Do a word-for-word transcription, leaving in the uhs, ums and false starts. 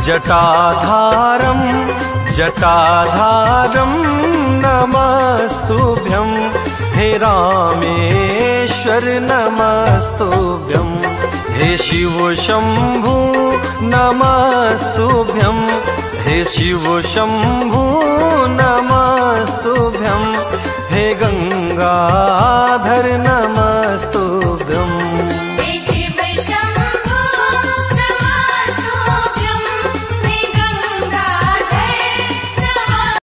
जटाधारं जटाधारं नमस्तुभ्यं हे रामेश्वर नमस्तुभ्यं हे शिव शंभु नमस्तुभ्यं हे शिव शंभु नमस्तुभ्यं हे गंगाधर